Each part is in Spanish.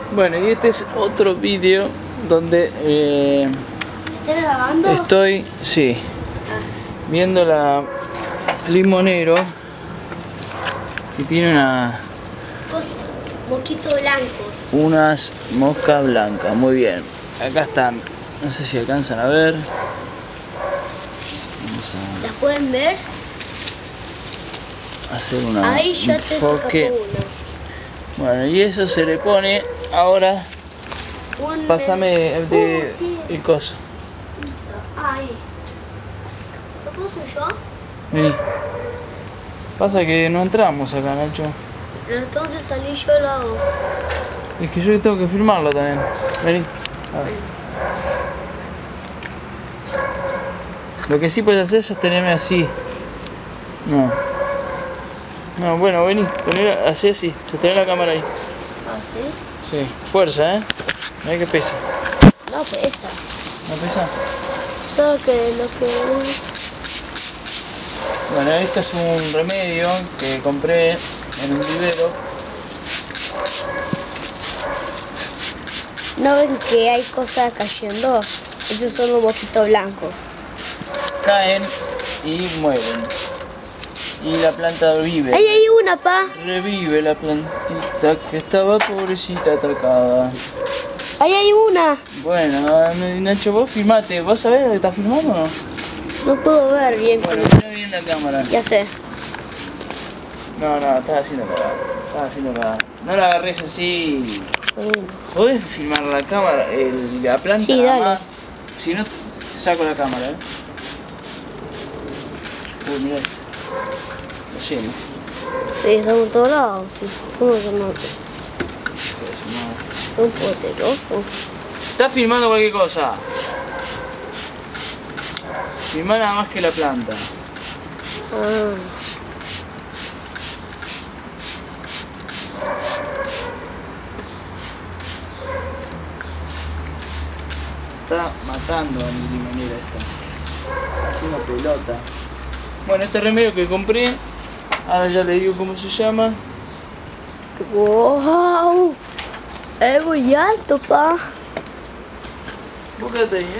Bueno, y este es otro vídeo donde ¿Estás grabando? estoy, sí, viendo la limonero que tiene Mosquitos blancos. unas moscas blancas. Muy bien, acá están, no sé si alcanzan a ver. Vamos ¿Las pueden ver? a hacer una Ahí ya te enfoque. sacó una. Bueno, y eso se le pone ahora. Pásame sí. el coso. Ahí. ¿Lo puso yo? Vení. Pasa que no entramos acá, Nacho. Pero entonces salí yo y lo hago. Es que yo tengo que filmarlo también. Vení. A ver. Lo que sí puedes hacer es sostenerme así. No. No, bueno, vení. Así, sostener la cámara ahí. ¿Ah, sí? Sí. Fuerza, ¿eh? Mira que pesa. No pesa. ¿No pesa? Solo que lo que... Bueno, este es un remedio que compré en un vivero. ¿No ven que hay cosas cayendo? Esos son los mosquitos blancos. Caen y mueren. Y la planta vive. ¡Ahí hay una, pa! Revive la plantita que estaba pobrecita atacada. ¡Ahí hay una! Bueno, Nacho, vos filmate. ¿Vos sabés lo que estás filmando o no? No puedo ver bien. Bueno, mira bien la cámara. Ya sé. No, estás haciendo cagada. Estás haciendo cagada. No la agarres así. Bueno. ¿Podés filmar la cámara, la planta? Sí, nada dale. más? Si no, saco la cámara, Uy, mirá esto. Está lleno. Sí, estamos en todos lados. Sí. ¿Cómo se llama? Son poderosos. Estás filmando cualquier cosa. Filmá nada más que la planta. Ah. Está matando a mi limonera esta. Haciendo pelota. Bueno, este remedio que compré, ahora ya le digo cómo se llama. ¡Wow! Es muy alto, pa. Vos quédate ahí,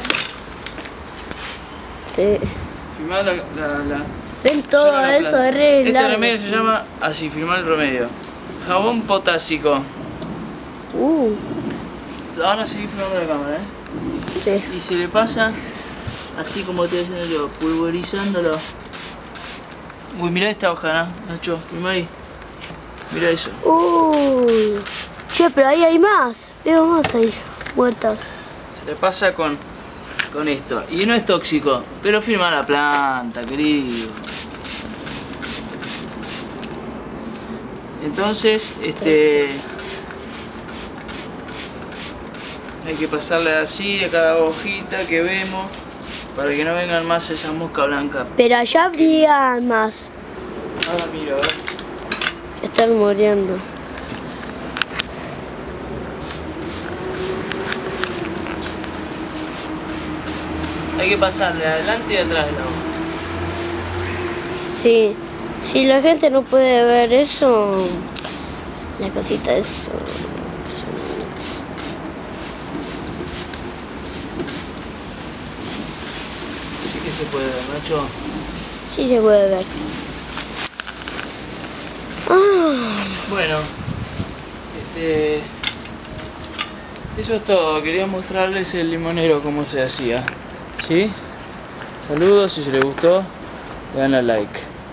Sí. Filmá la Ven todo solo la eso, planta. es re Este largo. remedio se llama así, filmar el remedio. Jabón potásico. Ahora seguí filmando la cámara, Sí. Y se le pasa así como estoy haciendo yo, pulverizándolo. Uy, mirá esta hoja, ¿no? Nacho, filmá ahí. Mirá eso. Che, pero ahí hay más. Veo más ahí, muertas. Se le pasa con esto. Y no es tóxico, pero filma la planta, querido. Entonces, hay que pasarle así a cada hojita que vemos para que no vengan más esas moscas blancas. Pero allá habría más. Ahora mira, a ver. Están muriendo. Hay que pasarle adelante y atrás de la hoja. Sí. Si la gente no puede ver eso, la cosita es... Sí que se puede ver, Nacho. Sí se puede ver. Bueno, eso es todo. Quería mostrarles el limonero cómo se hacía. ¿Sí? Saludos, si les gustó, le dan a like.